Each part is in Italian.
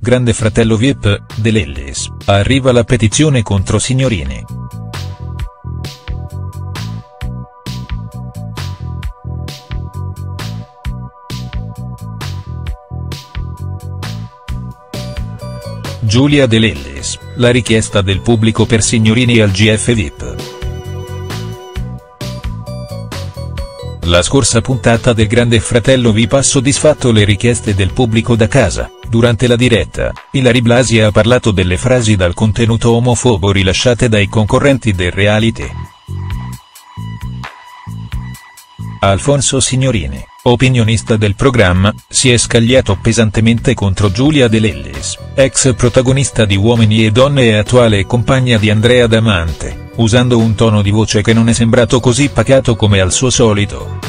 Grande Fratello VIP, De Lillis, arriva la petizione contro Signorini. Giulia De Lillis, la richiesta del pubblico per Signorini al GF VIP. La scorsa puntata del Grande Fratello VIP ha soddisfatto le richieste del pubblico da casa. Durante la diretta, Ilary Blasi ha parlato delle frasi dal contenuto omofobo rilasciate dai concorrenti del reality. Alfonso Signorini, opinionista del programma, si è scagliato pesantemente contro Giulia De Lillis, ex protagonista di Uomini e Donne e attuale compagna di Andrea Damante, usando un tono di voce che non è sembrato così pacato come al suo solito.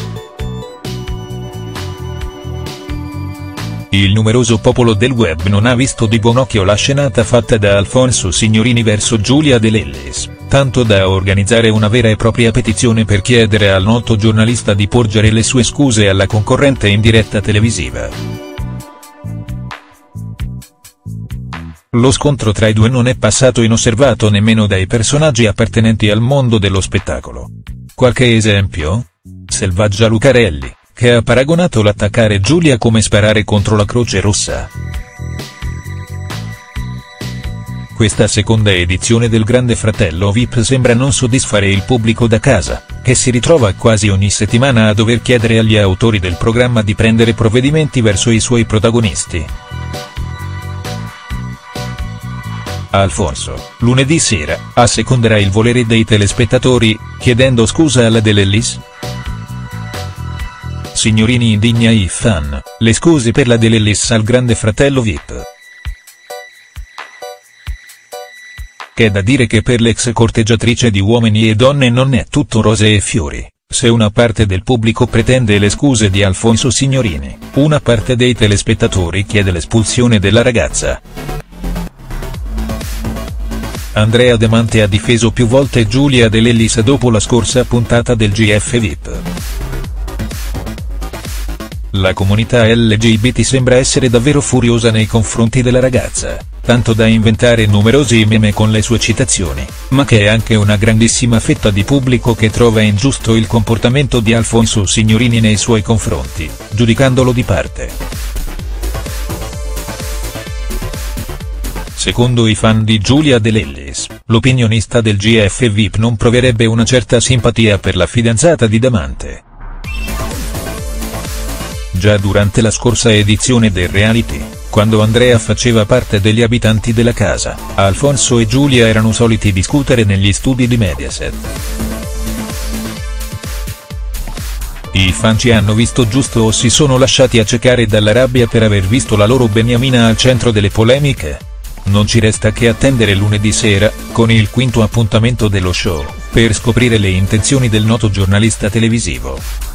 Il numeroso popolo del web non ha visto di buon occhio la scenata fatta da Alfonso Signorini verso Giulia De Lillis, tanto da organizzare una vera e propria petizione per chiedere al noto giornalista di porgere le sue scuse alla concorrente in diretta televisiva. Lo scontro tra i due non è passato inosservato nemmeno dai personaggi appartenenti al mondo dello spettacolo. Qualche esempio? Selvaggia Lucarelli, che ha paragonato l'attaccare Giulia come sparare contro la Croce Rossa. Questa seconda edizione del Grande Fratello VIP sembra non soddisfare il pubblico da casa, che si ritrova quasi ogni settimana a dover chiedere agli autori del programma di prendere provvedimenti verso i suoi protagonisti. Alfonso, lunedì sera, asseconderà il volere dei telespettatori, chiedendo scusa alla De Lillis? Signorini indigna i fan, le scuse per la De Lillis al Grande Fratello VIP. C'è da dire che per l'ex corteggiatrice di Uomini e Donne non è tutto rose e fiori. Se una parte del pubblico pretende le scuse di Alfonso Signorini, una parte dei telespettatori chiede l'espulsione della ragazza. Andrea Damante ha difeso più volte Giulia De Lillis dopo la scorsa puntata del GF VIP. La comunità LGBT sembra essere davvero furiosa nei confronti della ragazza, tanto da inventare numerosi meme con le sue citazioni, ma che è anche una grandissima fetta di pubblico che trova ingiusto il comportamento di Alfonso Signorini nei suoi confronti, giudicandolo di parte. Secondo i fan di Giulia De Lillis, l'opinionista del GF VIP non proverebbe una certa simpatia per la fidanzata di Damante. Già durante la scorsa edizione del reality, quando Andrea faceva parte degli abitanti della casa, Alfonso e Giulia erano soliti discutere negli studi di Mediaset. I fan ci hanno visto giusto o si sono lasciati accecare dalla rabbia per aver visto la loro beniamina al centro delle polemiche? Non ci resta che attendere lunedì sera, con il quinto appuntamento dello show, per scoprire le intenzioni del noto giornalista televisivo.